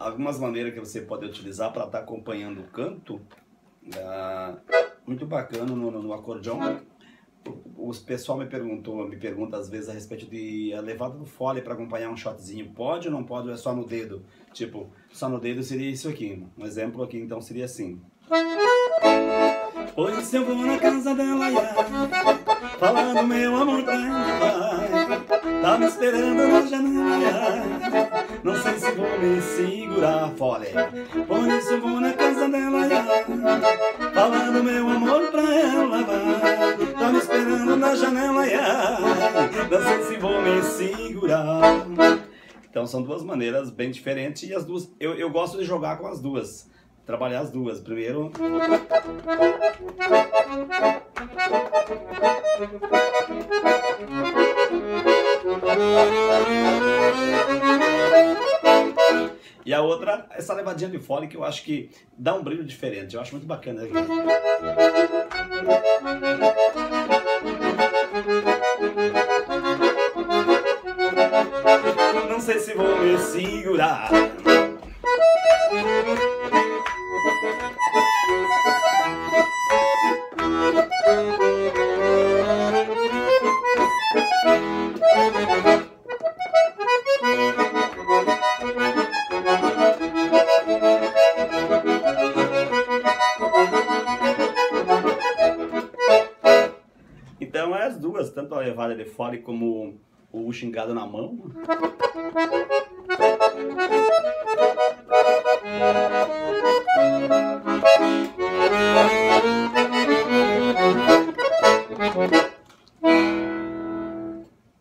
algumas maneiras que você pode utilizar para estar acompanhando o canto, muito bacana no acordeão. O pessoal me pergunta às vezes a respeito de a levada do fole para acompanhar um shotzinho. Pode ou não pode, ou é só no dedo? Tipo, só no dedo seria isso aqui. Um exemplo aqui então seria assim. Pois eu vou na casa dela, falando meu amor pra ela, tá me esperando na janela, não sei se vou me segurar, fole. Por isso eu vou na casa dela, falando meu amor pra ela, tá me esperando na janela, não sei se vou me segurar. Então são duas maneiras bem diferentes e as duas, eu gosto de jogar com as duas, trabalhar as duas. Primeiro... E a outra, essa levadinha de fole que eu acho que dá um brilho diferente, eu acho muito bacana. Não sei se vou me segurar. Então é as duas, tanto a levada de fole como o xingado na mão.